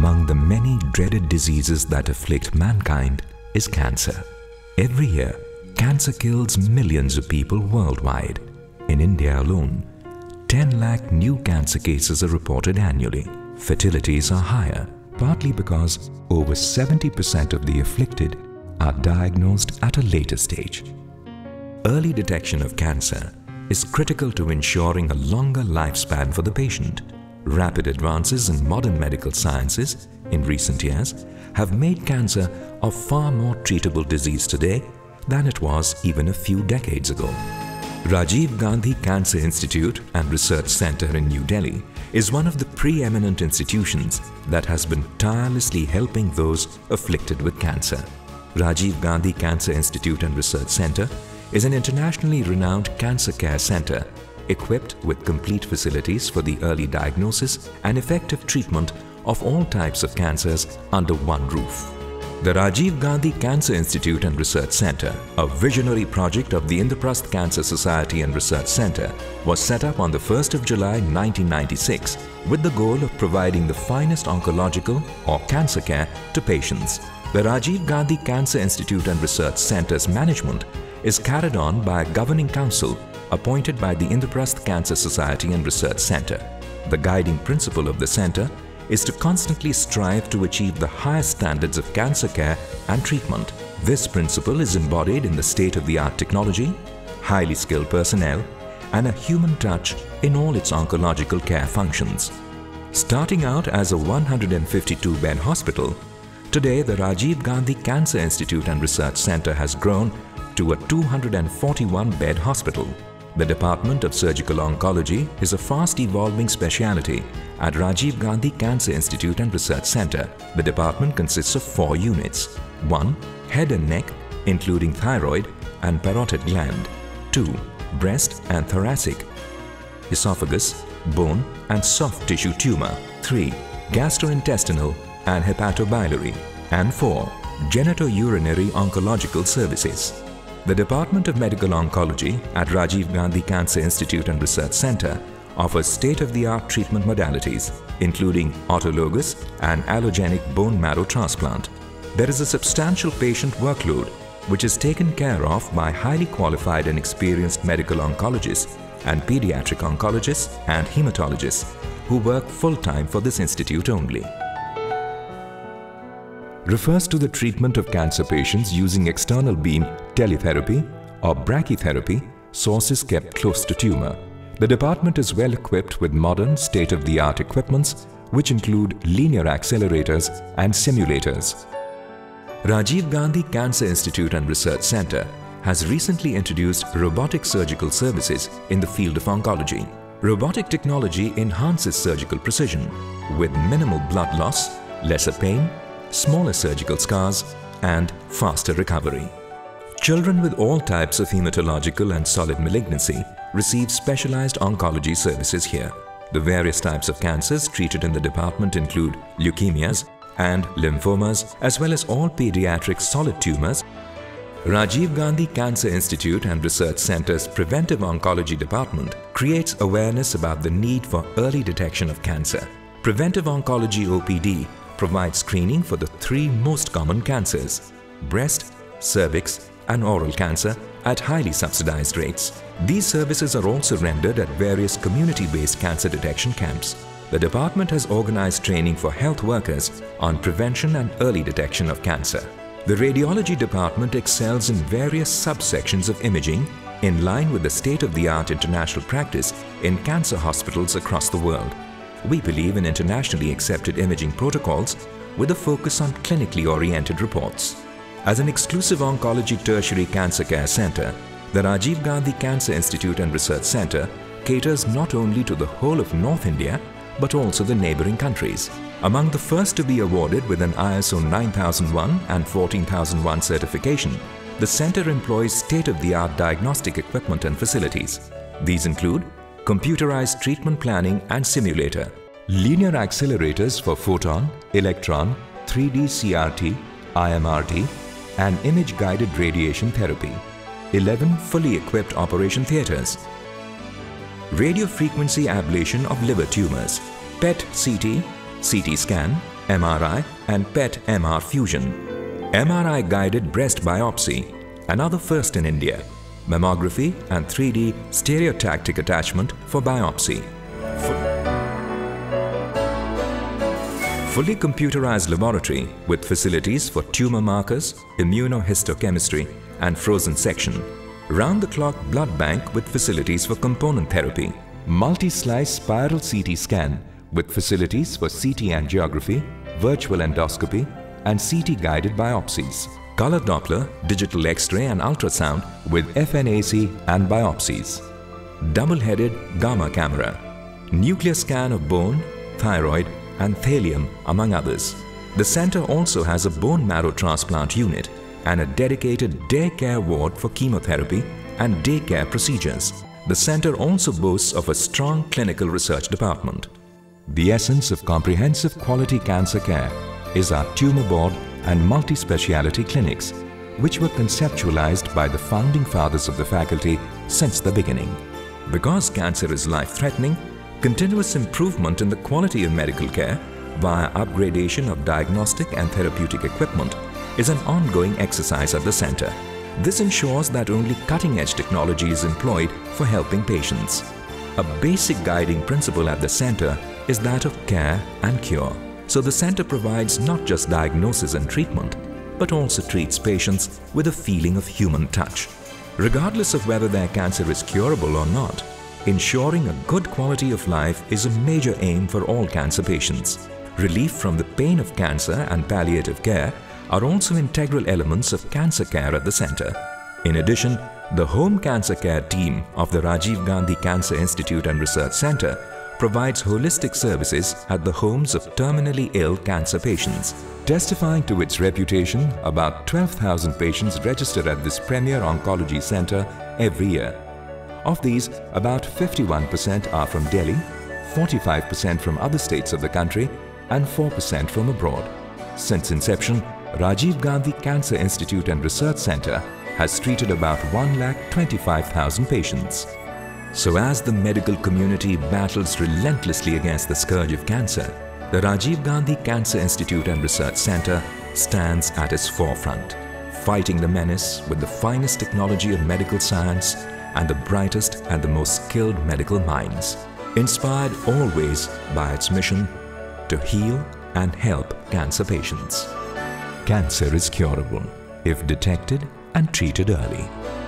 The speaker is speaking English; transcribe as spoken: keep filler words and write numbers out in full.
among the many dreaded diseases that afflict mankind is cancer. Every year, cancer kills millions of people worldwide. In India alone, ten lakh new cancer cases are reported annually. Fatalities are higher, partly because over seventy percent of the afflicted are diagnosed at a later stage. Early detection of cancer is critical to ensuring a longer lifespan for the patient. Rapid advances in modern medical sciences in recent years have made cancer a far more treatable disease today than it was even a few decades ago. Rajiv Gandhi Cancer Institute and Research Center in New Delhi is one of the preeminent institutions that has been tirelessly helping those afflicted with cancer. Rajiv Gandhi Cancer Institute and Research Center is an internationally renowned cancer care center equipped with complete facilities for the early diagnosis and effective treatment of all types of cancers under one roof. The Rajiv Gandhi Cancer Institute and Research Center, a visionary project of the Indraprastha Cancer Society and Research Center, was set up on the first of July nineteen ninety-six with the goal of providing the finest oncological or cancer care to patients. The Rajiv Gandhi Cancer Institute and Research Center's management is carried on by a governing council appointed by the Indraprastha Cancer Society and Research Center. The guiding principle of the center is to constantly strive to achieve the highest standards of cancer care and treatment. This principle is embodied in the state-of-the-art technology, highly skilled personnel, and a human touch in all its oncological care functions. Starting out as a one hundred fifty-two bed hospital, today the Rajiv Gandhi Cancer Institute and Research Center has grown to a two hundred forty-one bed hospital. The Department of Surgical Oncology is a fast-evolving specialty at Rajiv Gandhi Cancer Institute and Research Center. The department consists of four units. one. Head and neck, including thyroid and parotid gland. two. Breast and thoracic, esophagus, bone and soft tissue tumor. three. Gastrointestinal and hepatobiliary. And four. Genitourinary oncological services. The Department of Medical Oncology at Rajiv Gandhi Cancer Institute and Research Center offers state-of-the-art treatment modalities, including autologous and allogenic bone marrow transplant. There is a substantial patient workload which is taken care of by highly qualified and experienced medical oncologists and pediatric oncologists and hematologists who work full-time for this institute only. Refers to the treatment of cancer patients using external beam teletherapy or brachytherapy, sources kept close to tumor. The department is well equipped with modern state-of-the-art equipments which include linear accelerators and simulators. Rajiv Gandhi Cancer Institute and Research Center has recently introduced robotic surgical services in the field of oncology. Robotic technology enhances surgical precision with minimal blood loss, lesser pain, smaller surgical scars, and faster recovery. Children with all types of hematological and solid malignancy receive specialized oncology services here. The various types of cancers treated in the department include leukemias and lymphomas, as well as all pediatric solid tumors. Rajiv Gandhi Cancer Institute and Research Center's Preventive Oncology Department creates awareness about the need for early detection of cancer. Preventive Oncology O P D provides screening for the three most common cancers: breast, cervix, and oral cancer at highly subsidized rates. These services are also rendered at various community-based cancer detection camps. The department has organized training for health workers on prevention and early detection of cancer. The radiology department excels in various subsections of imaging in line with the state-of-the-art international practice in cancer hospitals across the world. We believe in internationally accepted imaging protocols with a focus on clinically oriented reports. As an exclusive oncology tertiary cancer care center, the Rajiv Gandhi Cancer Institute and Research Center caters not only to the whole of North India but also the neighboring countries. Among the first to be awarded with an I S O nine thousand one and fourteen thousand one certification, the center employs state-of-the-art diagnostic equipment and facilities. These include computerized treatment planning and simulator, linear accelerators for photon, electron, three D C R T, I M R T, and image-guided radiation therapy, eleven fully equipped operation theaters, radiofrequency ablation of liver tumors, P E T C T, C T scan, M R I and P E T M R fusion, M R I-guided breast biopsy, another first in India, mammography and three D stereotactic attachment for biopsy. Fully computerized laboratory with facilities for tumor markers, immunohistochemistry and frozen section. Round-the-clock blood bank with facilities for component therapy. Multi-slice spiral C T scan with facilities for C T angiography, virtual endoscopy and C T-guided biopsies. Color Doppler, digital X-ray and ultrasound with F N A C and biopsies. Double-headed gamma camera. Nuclear scan of bone, thyroid and thallium, among others. The center also has a bone marrow transplant unit and a dedicated day care ward for chemotherapy and day care procedures. The center also boasts of a strong clinical research department. The essence of comprehensive quality cancer care is our tumor board and multi-speciality clinics, which were conceptualized by the founding fathers of the faculty since the beginning. Because cancer is life-threatening, continuous improvement in the quality of medical care via upgradation of diagnostic and therapeutic equipment is an ongoing exercise at the center. This ensures that only cutting-edge technology is employed for helping patients. A basic guiding principle at the center is that of care and cure. So the center provides not just diagnosis and treatment, but also treats patients with a feeling of human touch. Regardless of whether their cancer is curable or not, ensuring a good quality of life is a major aim for all cancer patients. Relief from the pain of cancer and palliative care are also integral elements of cancer care at the center. In addition, the Home Cancer Care team of the Rajiv Gandhi Cancer Institute and Research Center provides holistic services at the homes of terminally ill cancer patients. Testifying to its reputation, about twelve thousand patients register at this premier oncology center every year. Of these, about fifty-one percent are from Delhi, forty-five percent from other states of the country and four percent from abroad. Since inception, Rajiv Gandhi Cancer Institute and Research Center has treated about one lakh twenty-five thousand patients. So as the medical community battles relentlessly against the scourge of cancer, the Rajiv Gandhi Cancer Institute and Research Center stands at its forefront, fighting the menace with the finest technology of medical science and the brightest and the most skilled medical minds, inspired always by its mission to heal and help cancer patients. Cancer is curable if detected and treated early.